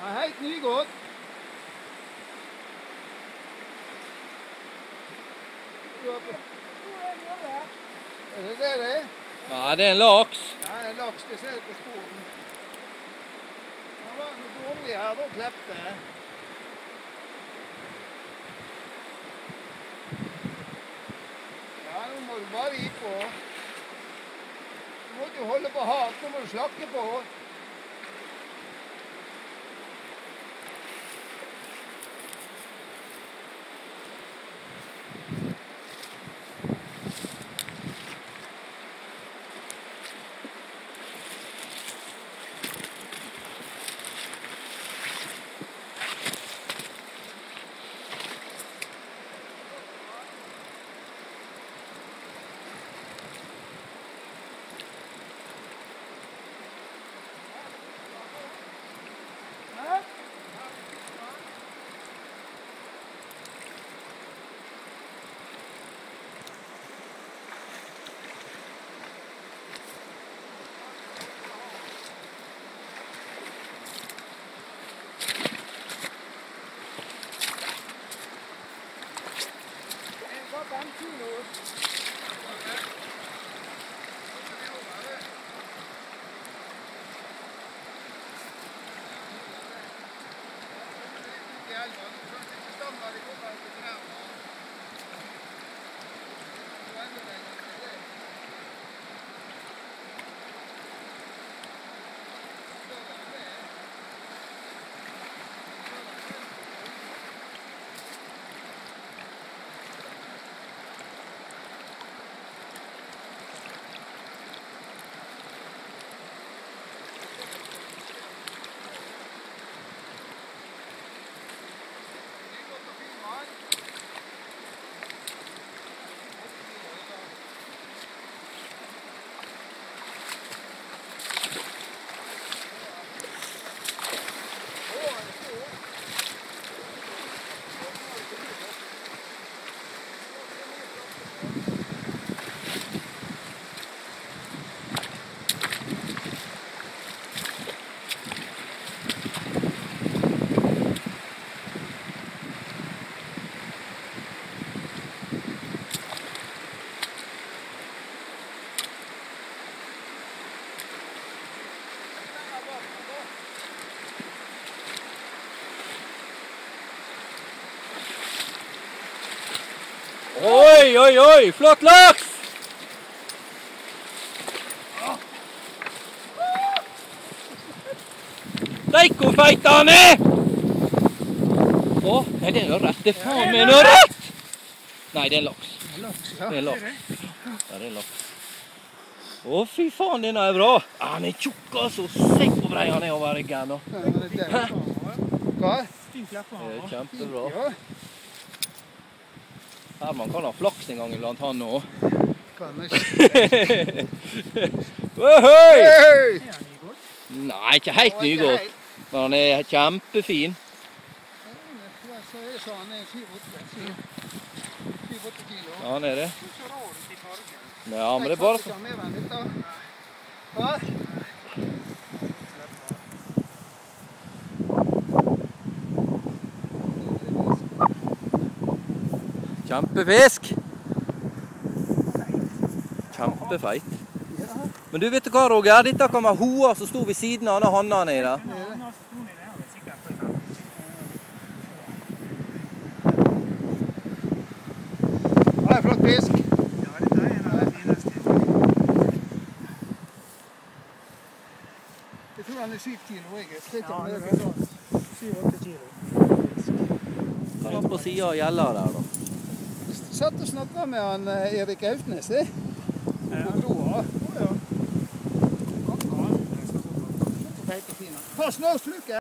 er helt nygått. Er det det? Ja, det er en laks. Ja, det er laks. Det ser du på sporen. Han var noe dårlig her, da kleppte jeg. Ja, nå må du bare gi på. Du må ikke holde på hardt, nå må du slakke på. Oi, oi, oi, flott laks! Steik hvor feit han er! Å, nei, det er ørret. Det er faen meg en ørret! Nei, det er en laks. Det er en laks. Ja, det er en laks. Å, fy faen, denne er bra. Han er tjukk, altså. Se hvor brei han er over ryggen nå. Hæ? Hva? Det er kjempebra. Herman kan ha flaks en gang iblant han nå. Kan ikke. Ohoi! Nei, ikke helt nygått. Men han er kjempefin. Så han er 7-8 kilo. Ja, han er det. Ja, men det er bare så. Hva? Kjempefisk. Kjempefeit. Men du vet hva, Roger? Dette kan være hoa som sto ved siden av denne handa nede. Det er flott fisk. Ja, dette er en av de fineste. Jeg tror han er 7 kilo, egentlig. Ja, det er sånn 7-8 kilo. Han er på siden av gjelda der, da. Satt og snakket med han Erik Autnes, på broa. Ja. Pass nå, slukke!